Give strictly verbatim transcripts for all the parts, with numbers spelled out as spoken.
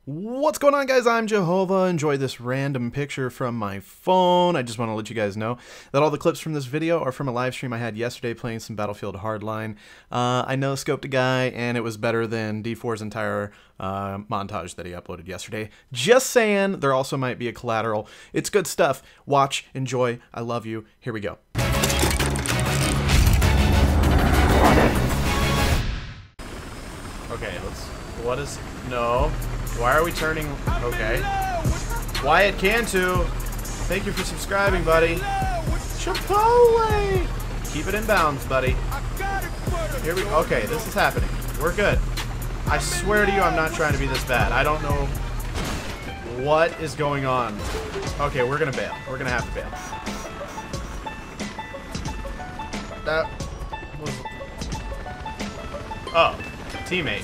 What's going on, guys? I'm Jehovah. Enjoy this random picture from my phone. I just want to let you guys know that all the clips from this video are from a live stream I had yesterday playing some Battlefield Hardline. Uh, I no scoped a guy, and it was better than D four's entire uh, montage that he uploaded yesterday. Just saying, there also might be a collateral. It's good stuff. Watch, enjoy. I love you. Here we go. Okay, let's... What is... No. Why are we turning... Okay. Wyatt Cantu, thank you for subscribing, buddy. Chipotle! Keep it in bounds, buddy. Here we... Okay, this is happening. We're good. I swear to you, I'm not trying to be this bad. I don't know what is going on. Okay, we're gonna bail. We're gonna have to bail. That was... Oh. Teammate.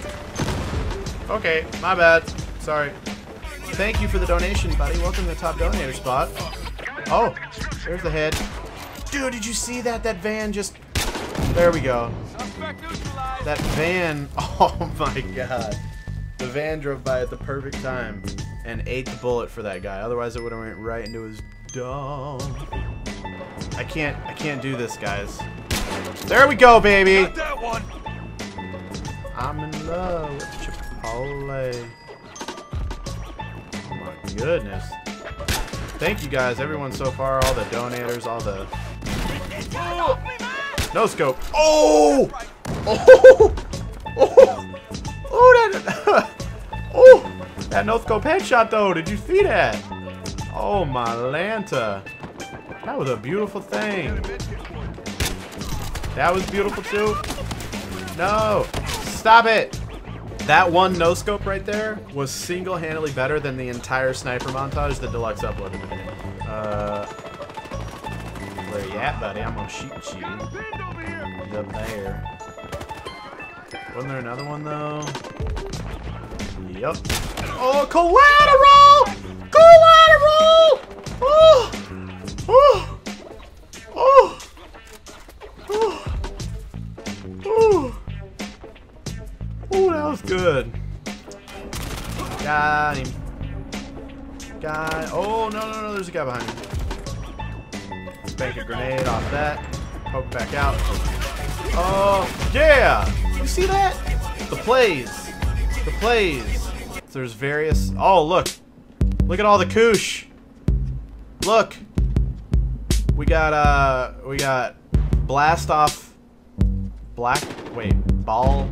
Okay, my bad. Sorry. Thank you for the donation, buddy. Welcome to the top donator spot. Oh, there's the head. Dude, did you see that? That van just... There we go. That van... Oh my god. The van drove by at the perfect time and ate the bullet for that guy. Otherwise, it would have went right into his dome. I can't... I can't do this, guys. There we go, baby! Got that one. I'm in love with Chipotle. Oh my goodness. Thank you guys, everyone so far, all the donators, all the... Oh. No scope. Oh! Oh! Oh! Oh, that... Oh! That no scope headshot, though. Did you see that? Oh, my Lanta. That was a beautiful thing. That was beautiful, too. No! Stop it! That one no-scope right there was single-handedly better than the entire sniper montage that Deluxe uploaded today. Uh, where you at, buddy? I'm gonna shoot you. The bear. Wasn't there another one, though? Yep. Oh, collateral! Collateral! Oh! Oh! Oh! Oh! Oh! Oh, that was good. Got him. Got... Oh, no, no, no, there's a guy behind me. Bank a grenade off that. Poke back out. Oh, yeah! You see that? The plays. The plays. There's various... Oh, look. Look at all the koosh. Look. We got, uh... We got... Blast off... Black... Wait. Ball...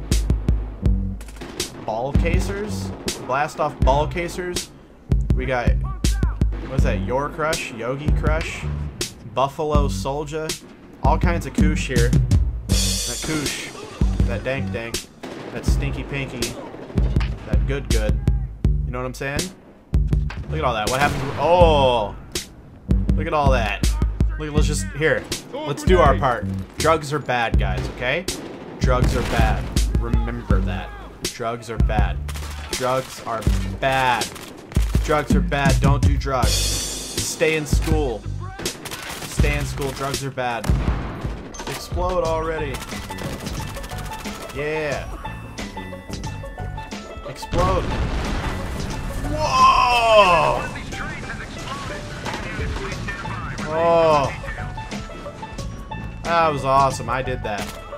Ball casers, blast off ball casers. We got, what's that? Your Crush, Yogi Crush, Buffalo Soldier, all kinds of koosh here. That koosh, that dank dank, that stinky pinky, that good good. You know what I'm saying? Look at all that. What happened? To, oh, look at all that. Look, let's just here. Let's do our part. Drugs are bad, guys. Okay? Drugs are bad. Remember that. Drugs are bad. Drugs are bad. Drugs are bad. Don't do drugs. Stay in school. Stay in school. Drugs are bad. Explode already. Yeah. Explode. Whoa! Oh. That was awesome. I did that.